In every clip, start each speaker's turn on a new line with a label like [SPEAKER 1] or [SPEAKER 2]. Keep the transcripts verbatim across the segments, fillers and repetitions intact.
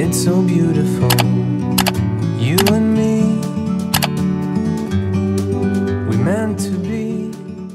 [SPEAKER 1] It's so beautiful, you and me, we meant to be.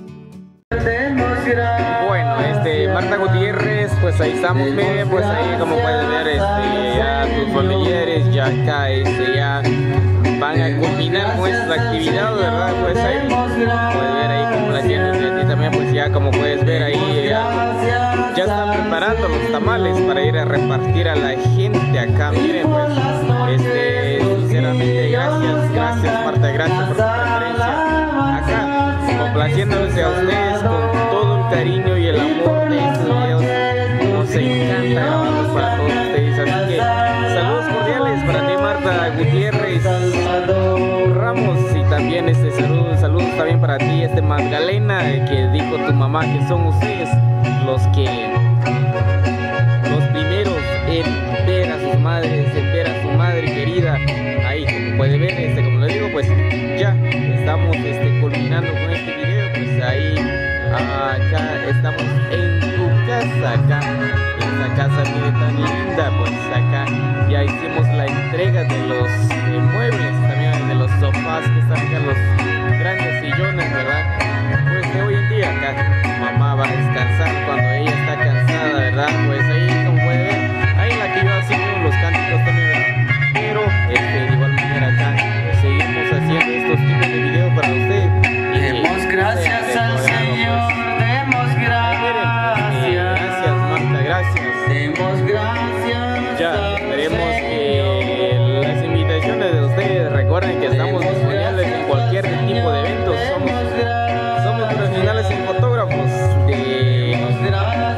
[SPEAKER 2] Bueno, este, Marta Gutiérrez, pues ahí estamos, miren, pues ahí como puedes ver, este, ya tus familiares ya acá, este, ya van a culminar con esta actividad, ¿verdad? Pues ahí, puedes ver ahí como la tienen, y aquí también, pues ya como puedes ver ahí, ya, ya están preparando los tamales para ir a repartir a la gente acá, miren, pues, este, sinceramente, gracias, gracias Marta, gracias por tu preferencia acá, complaciéndose a ustedes con todo el cariño y el amor de estos videos. Nos encanta grabarlos para todos ustedes, así que saludos cordiales para ti Marta Gutiérrez Ramos, y también este saludos, saludos también para ti este Magdalena, que dijo tu mamá que son ustedes los que los primeros en ver a sus madres, en ver a su madre querida. Ahí como puede ver, este, como les digo, pues ya estamos este, culminando con este video, pues ahí acá estamos en tu casa, acá esta casa mire tan linda, pues acá ya hicimos la entrega de los eh, muebles, también de los sofás que están acá, los grandes sillones, ¿verdad? Pues de hoy en día acá mamá va a descansar cuando ella está cansada, ¿verdad? Pues ahí como puede ver, ahí la que yo haciendo los cánticos también, ¿verdad? Pero este, de igual manera acá pues, seguimos haciendo estos tipos de videos para ustedes.
[SPEAKER 1] Demos gracias al Señor, demos gracias.
[SPEAKER 2] Gracias Marta, gracias.
[SPEAKER 1] Demos gracias.
[SPEAKER 2] Ya, esperemos que las invitaciones de ustedes, recuerden que estamos disponibles en cualquier tipo de eventos. Somos, somos profesionales en fotógrafos de, de cámaras.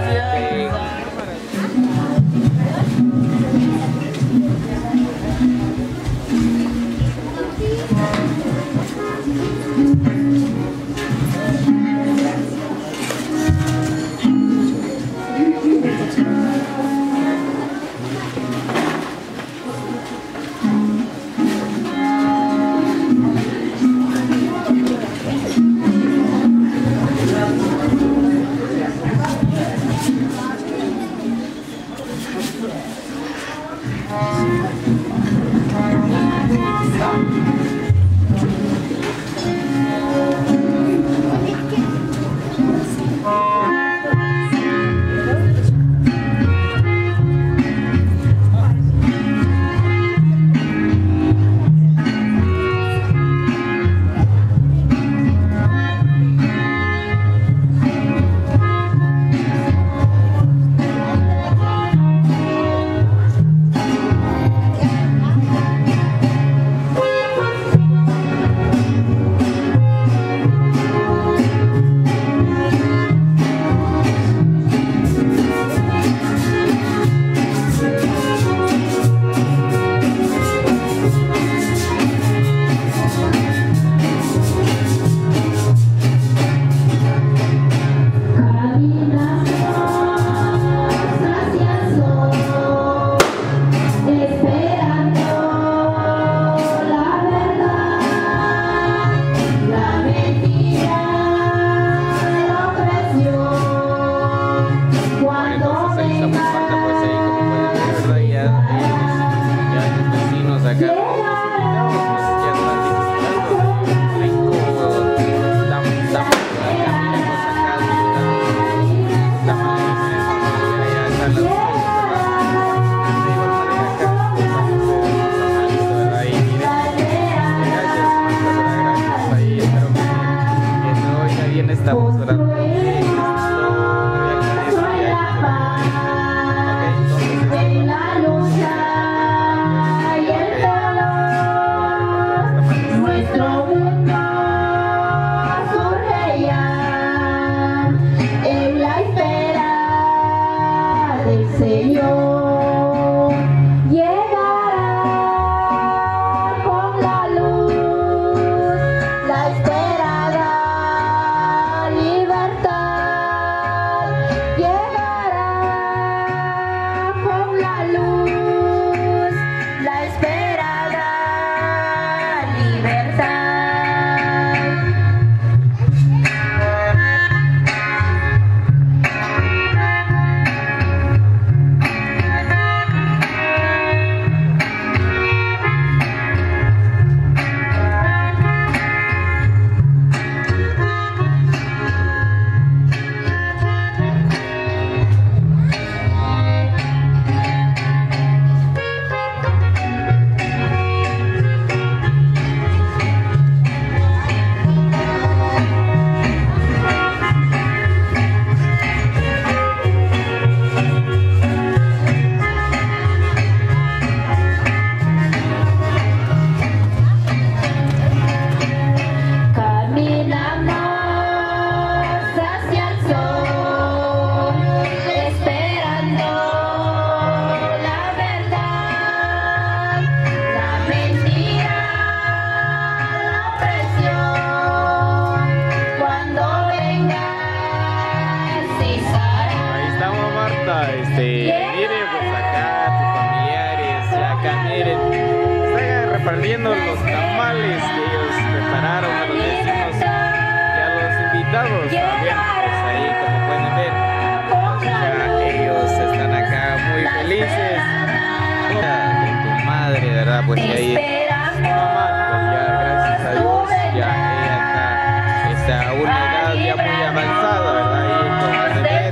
[SPEAKER 2] repartiendo los tamales que ellos prepararon a los vecinos y a los invitados también. Pues ahí, como pueden ver, ya ellos están acá muy felices con tu madre, ¿verdad? Pues y ahí mamá, pues ya gracias a Dios ya ella está, está a una edad ya muy avanzada, ¿verdad? Y como pueden ver,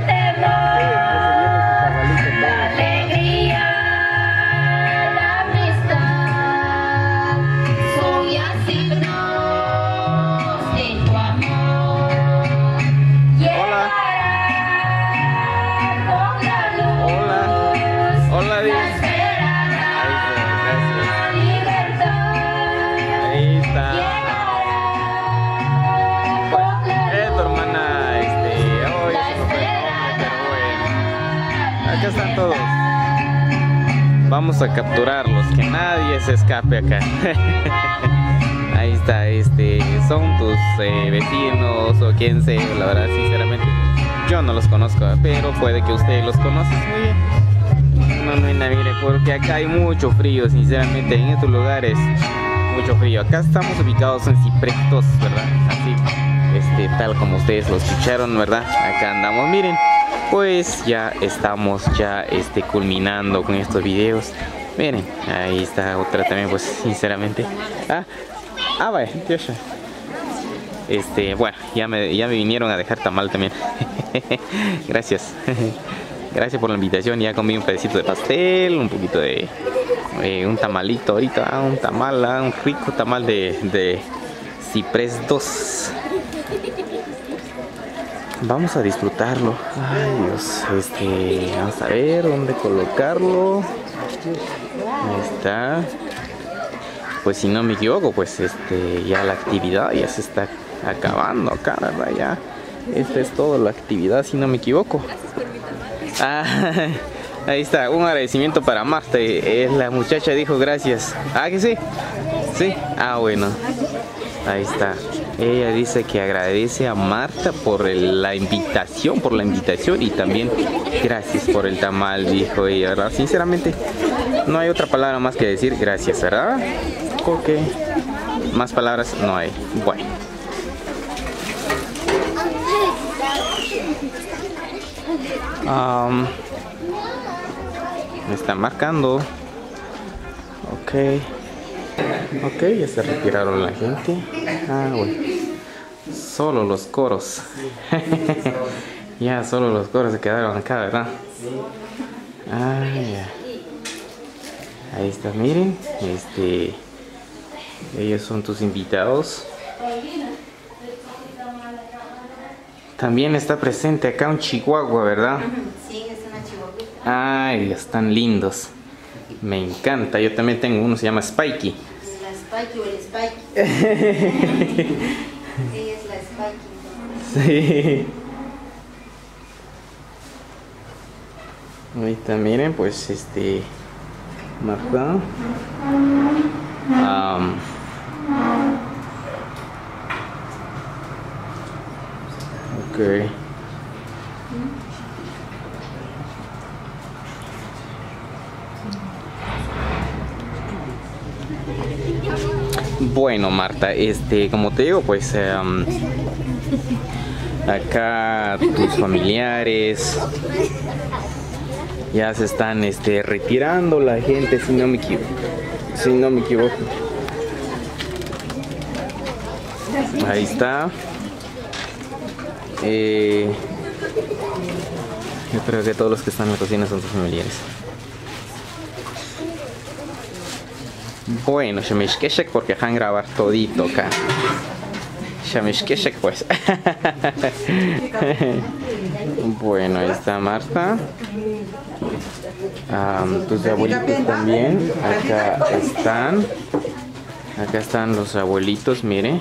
[SPEAKER 2] acá están todos. Vamos a capturarlos, que nadie se escape acá. Ahí está, este, son tus eh, vecinos o quien sea, la verdad, sinceramente, yo no los conozco, pero puede que ustedes los conozcan muy bien. No, no, no, mire, porque acá hay mucho frío, sinceramente, en estos lugares, mucho frío. Acá estamos ubicados en Ciprestos, ¿verdad? Así, este, tal como ustedes lo escucharon, ¿verdad? Acá andamos, miren. Pues ya estamos ya este, culminando con estos videos. Miren, ahí está otra también, pues sinceramente. Ah, ah vaya, Dios. Este, bueno, ya me, ya me vinieron a dejar tamal también. Gracias. Gracias por la invitación. Ya comí un pedacito de pastel, un poquito de eh, un tamalito ahorita, ah, un tamal, ah, un rico tamal de, de Ciprés dos. Vamos a disfrutarlo. Ay Dios, este, vamos a ver dónde colocarlo. Ahí está. Pues si no me equivoco, pues este, ya la actividad ya se está acabando acá, ¿verdad? Ya, esta es toda la actividad, si no me equivoco. Ah, ahí está, un agradecimiento para Marta. Eh, la muchacha dijo gracias. Ah, que sí. Sí. Ah, bueno. Ahí está. Ella dice que agradece a Marta por el, la invitación, por la invitación y también gracias por el tamal, dijo ella, ¿verdad? Sinceramente, no hay otra palabra más que decir gracias, ¿verdad? Ok. Más palabras no hay. Bueno. Um, me están marcando. Ok. Ok, ya se retiraron la gente. Ah, bueno. Solo los coros. Ya, solo los coros se quedaron acá, ¿verdad? Ah, ya. Ahí está, miren. Este. Ellos son tus invitados. También está presente acá un chihuahua, ¿verdad?
[SPEAKER 3] Sí, es una chihuahuita.
[SPEAKER 2] Ay, están lindos. Me encanta, yo también tengo uno, se llama Spikey.
[SPEAKER 3] La Spikey o el Spikey. Sí, es la Spikey.
[SPEAKER 2] Sí. Ahorita miren, pues este Marta. Um, ok. Bueno, Marta, este, como te digo, pues um, acá tus familiares ya se están este, retirando, la gente, si no me equivoco, si no me equivoco. Ahí está. Eh, yo creo que todos los que están en la cocina son tus familiares. Bueno, Shamishkeshek porque van a grabar todito acá. Shamishkeshek pues. Bueno, ahí está Marta. Um, tus abuelitos también. Acá están. Acá están los abuelitos, mire.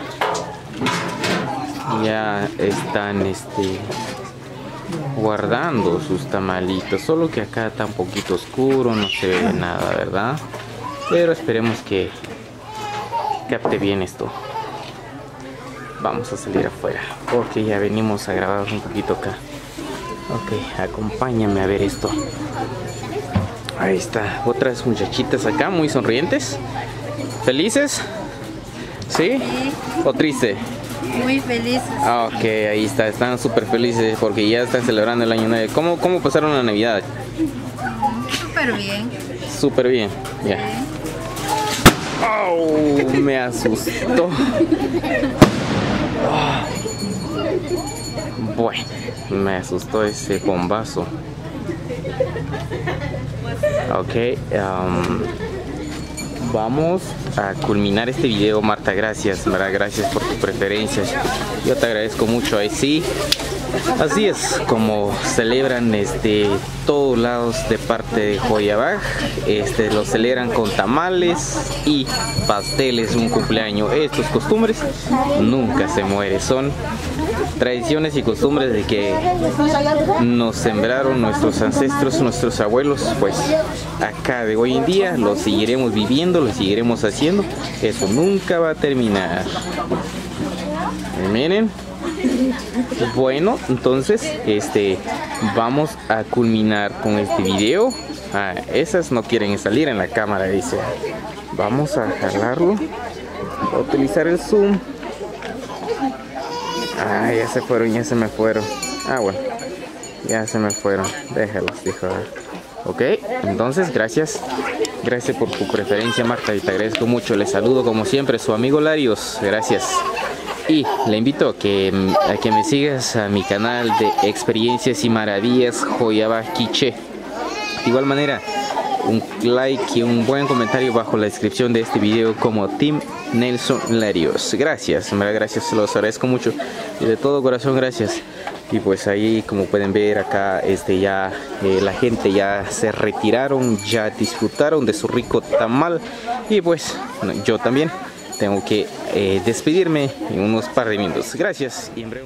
[SPEAKER 2] Ya están este guardando sus tamalitos. Solo que acá está un poquito oscuro, no se ve nada, ¿verdad? Pero esperemos que capte bien esto. Vamos a salir afuera. Ok, ya venimos a grabar un poquito acá. Ok, acompáñame a ver esto. Ahí está, otras muchachitas acá muy sonrientes. ¿Felices? ¿Sí?
[SPEAKER 3] Sí,
[SPEAKER 2] ¿O triste?
[SPEAKER 3] muy felices.
[SPEAKER 2] Ah, ok, ahí está, están súper felices porque ya están celebrando el año nuevo. ¿Cómo, cómo pasaron la Navidad?
[SPEAKER 3] Súper bien.
[SPEAKER 2] Súper bien, ya. ¡Au! Me asustó. Ah. Bueno, me asustó ese bombazo. Ok, um, vamos a culminar este video, Marta. Gracias, ¿verdad? Gracias por tus preferencias. Yo te agradezco mucho. Ahí sí. Así es como celebran este todos lados de parte de Joyabaj. Este lo celebran con tamales y pasteles, un cumpleaños. Estas costumbres nunca se mueren, son tradiciones y costumbres de que nos sembraron nuestros ancestros, nuestros abuelos. Pues acá de hoy en día lo seguiremos viviendo, lo seguiremos haciendo. Eso nunca va a terminar. Miren. Bueno, entonces este vamos a culminar con este video. Ah, esas no quieren salir en la cámara, dice. Vamos a jalarlo, a utilizar el zoom. Ah, ya se fueron, ya se me fueron. Ah, bueno, ya se me fueron. Déjalos, dijo. Ok, entonces gracias. Gracias por tu preferencia, Marta, y te agradezco mucho. Les saludo como siempre, su amigo Larios. Gracias. Y le invito a que, a que me sigas a mi canal de experiencias y maravillas Joyabaj Quiché. De igual manera, un like y un buen comentario bajo la descripción de este video como Team Nelson Larios. Gracias, gracias, se los agradezco mucho y de todo corazón gracias. Y pues ahí, como pueden ver acá, este ya eh, la gente ya se retiraron, ya disfrutaron de su rico tamal y pues bueno, yo también tengo que eh, despedirme en unos par de minutos. Gracias y en breve.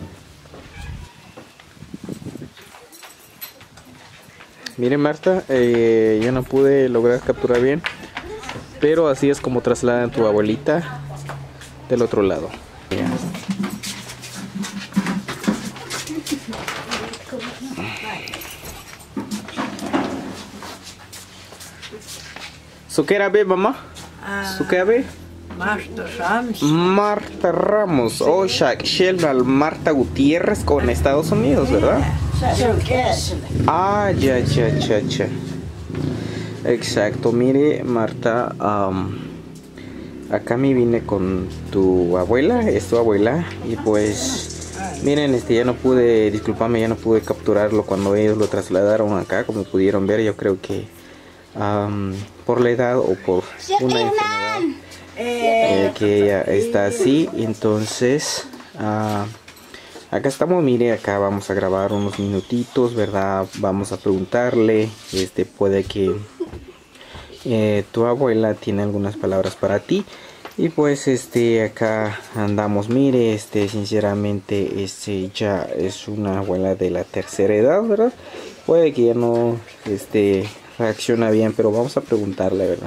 [SPEAKER 2] Miren, Marta, eh, yo no pude lograr capturar bien, pero así es como trasladan tu abuelita del otro lado. Yeah. ¿Su qué era, be, mamá? ¿Su qué era, be?
[SPEAKER 4] Marta Ramos.
[SPEAKER 2] Marta Ramos, o Shak Shelal Marta Gutiérrez con Estados Unidos, ¿verdad? Ah, ya, ya, ya, ya. Exacto, mire, Marta, um, acá me vine con tu abuela, es tu abuela, y pues, miren, este, ya no pude, discúlpame, ya no pude capturarlo cuando ellos lo trasladaron acá, como pudieron ver, yo creo que um, por la edad o por una enfermedad. Eh, que ella está así, entonces uh, acá estamos, mire, acá vamos a grabar unos minutitos, ¿verdad? Vamos a preguntarle, este, puede que eh, tu abuela tiene algunas palabras para ti y pues este acá andamos, mire, este sinceramente este ya es una abuela de la tercera edad, ¿verdad? Puede que ya no este reacciona bien, pero vamos a preguntarle, ¿verdad?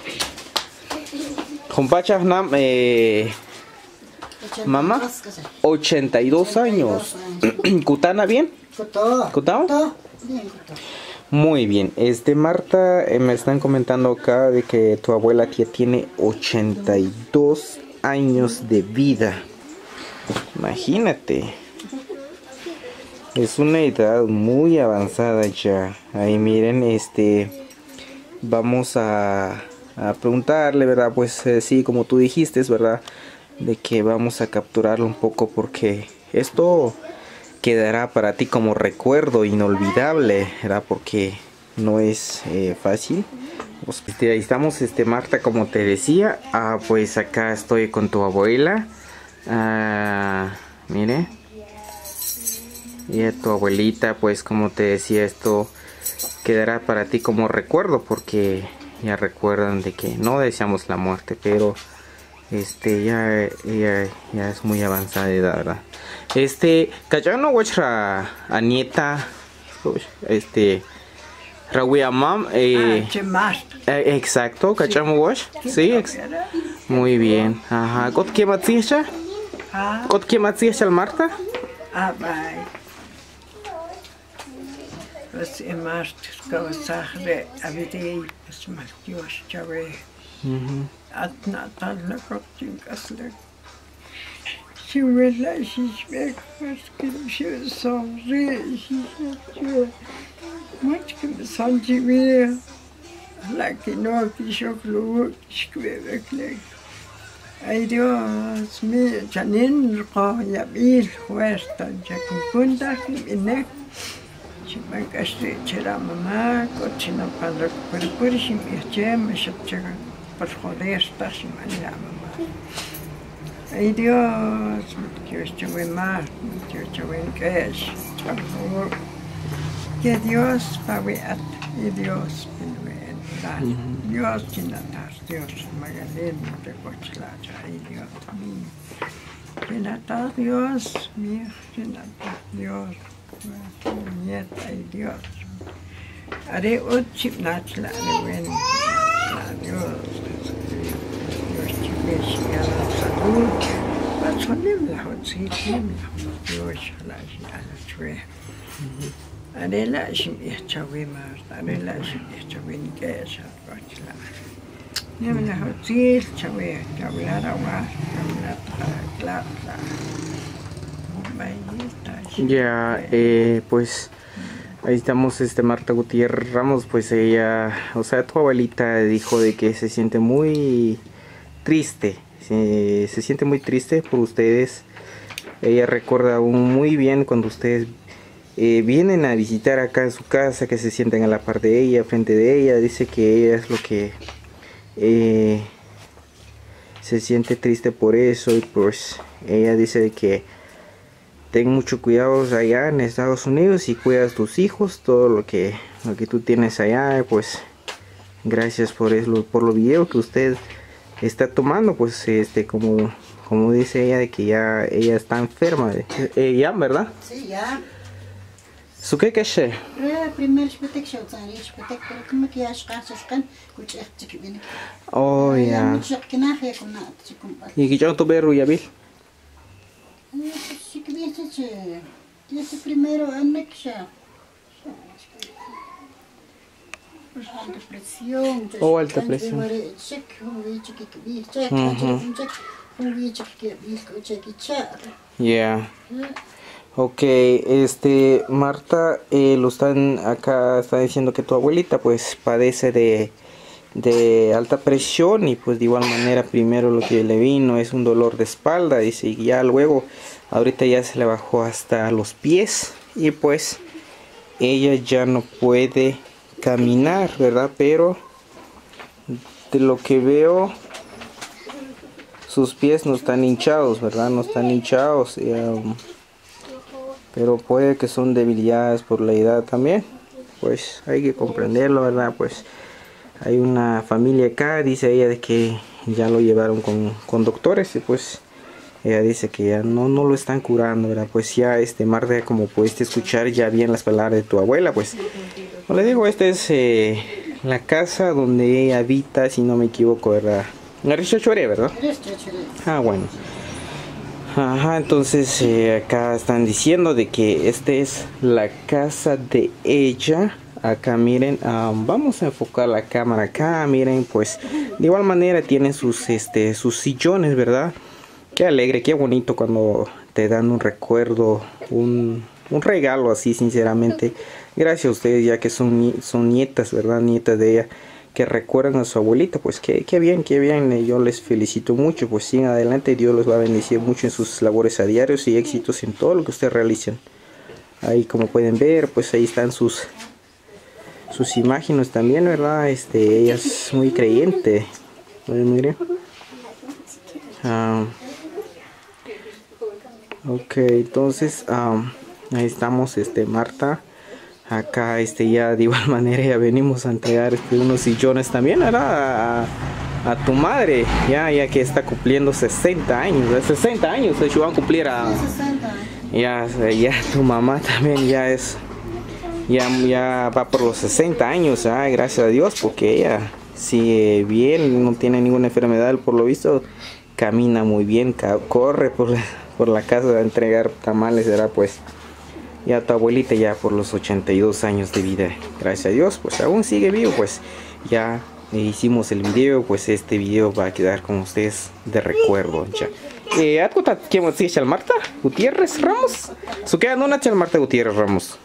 [SPEAKER 2] Compachas, eh, mamá, ochenta y dos años. ¿Cutana bien? ¿Cutao? Muy bien. Este, Marta, eh, me están comentando acá de que tu abuela tía tiene ochenta y dos años de vida. Imagínate. Es una edad muy avanzada ya. Ahí miren, este, vamos a... a preguntarle, ¿verdad? Pues eh, sí, como tú dijiste, ¿verdad? De que vamos a capturarlo un poco porque esto quedará para ti como recuerdo inolvidable, ¿verdad? Porque no es eh, fácil. Pues, este, ahí estamos, este, Marta, como te decía, ah, pues acá estoy con tu abuela. Ah, mire. Y a tu abuelita, pues como te decía, esto quedará para ti como recuerdo porque ya recuerdan de que no deseamos la muerte, pero este ya, ya, ya es muy avanzada de edad, ¿verdad? Este, cachano vuestra a nieta, este, Rawiamam, eh, eh, exacto, cachamo wash, sí, ex muy bien, ajá, ¿cómo que matziecha? ¿Cómo que matziecha al Marta?
[SPEAKER 4] Ah, bye. Pues en Marta, como sagre, habité, pues más Dios, chavé. Atnatal la cortincasle. Si huela y si ve que se sonríe y si se mucho que me sonríe. La que no quiso club escribe que ay Dios mío, Janine ya vi cuesta ya que cuenta que viene si me casé chera mamá cochina padre pero por si me eché me chega por joder esta semana mamá ay Dios que estuve más que estuve en que es por favor que Dios pague y Dios Dios chinatas, Dios Magdalena de Cochilacha, ay Dios mío. Chinatas, Dios mío, chinatas, Dios, nieta, ay Dios. Haré un chipnachla, haré bueno, Dios, Dios chipes y a la salud. La sonim la hotzitim, Dios la la chue. Adela shim ihchawima, adela shim ihchawin kesa kochla. Nemla hotzil chawe, chablara wa, chablara clara.
[SPEAKER 2] Ya, eh, pues ahí estamos, este Marta Gutiérrez Ramos, pues ella, o sea, tu abuelita dijo de que se siente muy triste, se, se siente muy triste por ustedes. Ella recuerda aún muy bien cuando ustedes Eh, vienen a visitar acá en su casa, que se sienten a la par de ella, frente de ella. Dice que ella es lo que eh, se siente triste por eso, y pues ella dice que ten mucho cuidado allá en Estados Unidos y cuidas tus hijos, todo lo que lo que tú tienes allá. Pues gracias por eso, por los videos que usted está tomando. Pues este como como dice ella, de que ya ella está enferma, eh, ya, ¿verdad?
[SPEAKER 5] Sí, ya.
[SPEAKER 2] ¿Su qué que es?
[SPEAKER 5] Primeiro espetek show tsari espetek pero como que as casas kan kuch ehtik bini.
[SPEAKER 2] Oh ya.
[SPEAKER 5] Mucho que na he con nada chikum.
[SPEAKER 2] ¿Y que yo tuve ruya bil?
[SPEAKER 5] Sí que bien che. Ese primero anexa. Alta presión.
[SPEAKER 2] Oh, alta presión.
[SPEAKER 5] Check un bicho que vi, check, check, un bicho que vi, check y check.
[SPEAKER 2] Yeah. Ok, este, Marta, eh, lo están, acá está diciendo que tu abuelita pues padece de, de alta presión, y pues de igual manera primero lo que le vino es un dolor de espalda, dice, y ya luego, ahorita ya se le bajó hasta los pies, y pues ella ya no puede caminar, ¿verdad? Pero de lo que veo, sus pies no están hinchados, ¿verdad? No están hinchados, y, um, pero puede que son debilidades por la edad también. Pues hay que comprenderlo, ¿verdad? Pues hay una familia acá, dice ella, de que ya lo llevaron con, con doctores, y pues ella dice que ya no, no lo están curando, ¿verdad? Pues ya, este, Marta, como pudiste escuchar ya bien las palabras de tu abuela, pues como le digo, esta es eh, la casa donde ella habita, si no me equivoco, ¿verdad? En Arichachore, ¿verdad? Ah, bueno. Ajá, entonces eh, acá están diciendo de que esta es la casa de ella. Acá miren, um, vamos a enfocar la cámara acá, miren, pues de igual manera tienen sus, este, sus sillones, ¿verdad? Qué alegre, qué bonito cuando te dan un recuerdo, un, un regalo así, sinceramente. Gracias a ustedes, ya que son, son nietas, ¿verdad? Nietas de ella, que recuerdan a su abuelita. Pues qué, qué bien, qué bien, yo les felicito mucho, pues sigan adelante, Dios los va a bendecir mucho en sus labores a diarios y éxitos en todo lo que ustedes realicen. Ahí como pueden ver, pues ahí están sus sus imágenes también, ¿verdad? Este, ella es muy creyente, miren. Um, ok, entonces um, ahí estamos, este, Marta. Acá, este, ya de igual manera ya venimos a entregar, este, unos sillones también, ¿verdad? A, a tu madre, ya, ya que está cumpliendo sesenta años, sesenta años, de hecho van a cumplir a... Ya, ya tu mamá también ya es, ya, ya va por los sesenta años, ¿ah? Gracias a Dios, porque ella sigue bien, no tiene ninguna enfermedad, por lo visto, camina muy bien, corre por la, por la casa a entregar tamales, ¿verdad? Pues ya tu abuelita ya por los ochenta y dos años de vida, gracias a Dios, pues aún sigue vivo, pues ya hicimos el video, pues este video va a quedar con ustedes de recuerdo. Ya. Eh, ¿Atcuta quién es Marta Gutiérrez Ramos? ¿Su queda no una Marta Gutiérrez Ramos?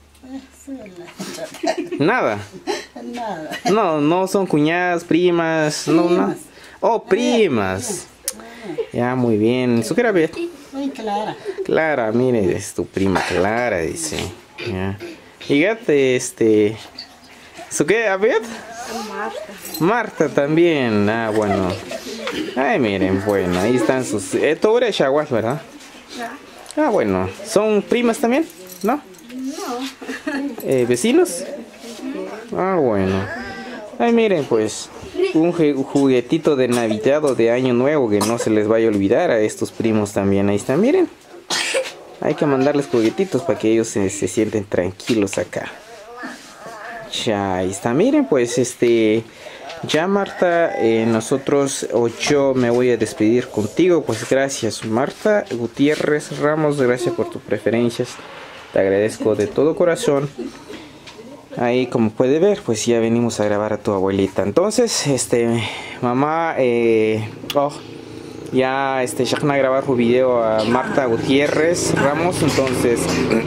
[SPEAKER 2] Nada.
[SPEAKER 5] Nada.
[SPEAKER 2] No, no son cuñadas, primas, no, no. Oh, primas. Ya, muy bien. ¿Su qué era, Beth?
[SPEAKER 5] Muy clara.
[SPEAKER 2] Clara, mire, es tu prima Clara, dice. Ya. Y Gate, este. ¿Su qué, Beth?
[SPEAKER 3] Marta.
[SPEAKER 2] Marta también. Ah, bueno. Ay, miren, bueno, ahí están sus. Eh, tú eres Chaguas, ¿verdad? Ah, bueno. ¿Son primas también? ¿No?
[SPEAKER 3] No.
[SPEAKER 2] Eh, ¿Vecinos? Ah, bueno. Ay, miren, pues. Un juguetito de Navidad o de Año Nuevo que no se les vaya a olvidar a estos primos también. Ahí están, miren. Hay que mandarles juguetitos para que ellos se, se sienten tranquilos acá. Ya, ahí está, miren, pues este. Ya, Marta, eh, nosotros o yo me voy a despedir contigo. Pues gracias, Marta Gutiérrez Ramos, gracias por tus preferencias. Te agradezco de todo corazón. Ahí, como puede ver, pues ya venimos a grabar a tu abuelita. Entonces, este, mamá, eh, oh, ya, este, ya van a grabar su video a Marta Gutiérrez Ramos. Entonces,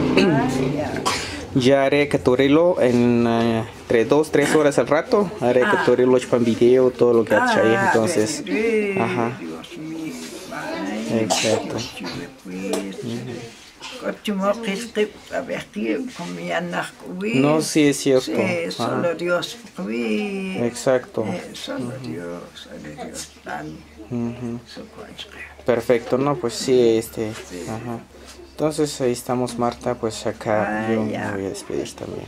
[SPEAKER 2] ya haré catorelo en uh, entre dos, tres horas al rato. Haré catorelo en video, todo lo que ha hecho ahí. Entonces, ajá. Exacto. No, sí es cierto.
[SPEAKER 4] Sí, solo
[SPEAKER 2] Ajá.
[SPEAKER 4] Dios.
[SPEAKER 2] Exacto.
[SPEAKER 4] Eh, solo Dios, solo Dios.
[SPEAKER 2] Uh-huh. Perfecto, no, pues sí, este. Ajá. Entonces ahí estamos, Marta, pues acá yo me voy a despedir también.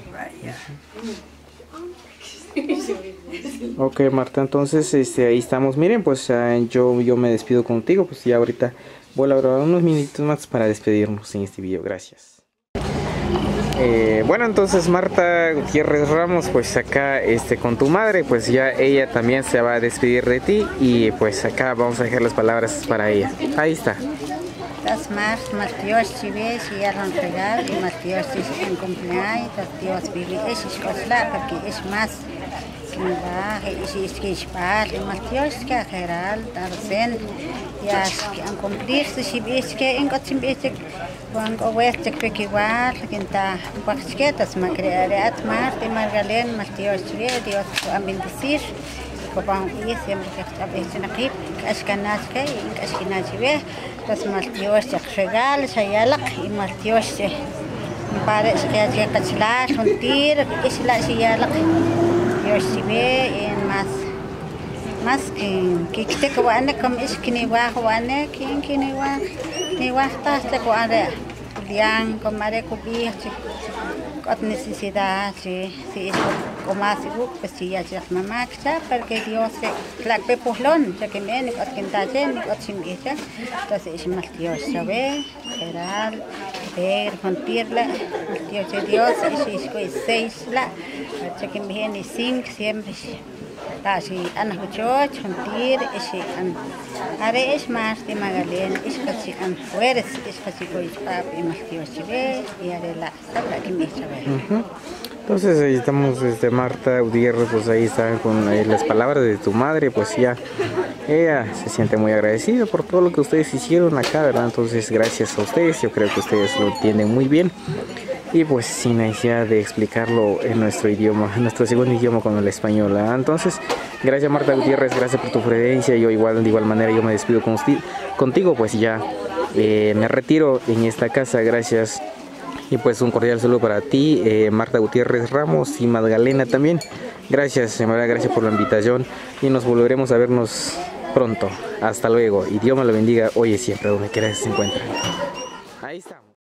[SPEAKER 2] Uh-huh. Ok, Marta, entonces este, ahí estamos. Miren, pues uh, yo, yo me despido contigo, pues ya ahorita voy a grabar unos minutitos más para despedirnos en este video. Gracias. Eh, bueno, entonces Marta Gutiérrez Ramos, pues acá este, con tu madre, pues ya ella también se va a despedir de ti y pues acá vamos a dejar las palabras para ella. Ahí está.
[SPEAKER 3] Das más, más Dios si ves y ya lo entregar y más Dios si en cumpleaños, Dios vive, eso es cosa, porque es más que me baje y si es que es padre, más Dios que a general, darsen, ya que han cumplirse si ves que en cosa ves que cuando ves que igual, que está, pues que das más crear, más de Margalén, más Dios ve, Dios a bendecir. Kopang iya siempre kita bisa nakip, askenas kay, askenas be, tas maltios jak regal, saya lak, maltios se, pare sekaya jak kecilas, huntir, isla saya lak, Dios be, en mas, mas kin, kita kawane kam iskini wah kawane, kin kini wah, ni wah tas te kawane, diang kamare kubi, con necesidad, si si como así, pues si ya se mamá está, porque Dios se la que puhlon, ya que me ni con quien talle ni con sin vida, entonces es más Dios sabe, general, ver, contirla, Dios de Dios, y si es seis la, ya que me ni cinco siempre, así anak muchos, contir, y si an, haré es más de Magalén, es casi an fueres, es casi cois papi, más Dios sabe, y haré la, la que me sabe.
[SPEAKER 2] Entonces ahí estamos, este, Marta Gutiérrez, pues ahí están con eh, las palabras de tu madre, pues ya ella se siente muy agradecida por todo lo que ustedes hicieron acá, ¿verdad? Entonces gracias a ustedes, yo creo que ustedes lo entienden muy bien y pues sin necesidad de explicarlo en nuestro idioma, en nuestro segundo idioma con el español, ¿verdad? Entonces gracias Marta Gutiérrez, gracias por tu preferencia, yo igual de igual manera yo me despido con contigo, pues ya eh, me retiro en esta casa, gracias. Y pues un cordial saludo para ti, eh, Marta Gutiérrez Ramos y Magdalena también. Gracias, señora, gracias por la invitación y nos volveremos a vernos pronto. Hasta luego y Dios me lo bendiga hoy y siempre, donde quiera que se encuentren. Ahí estamos.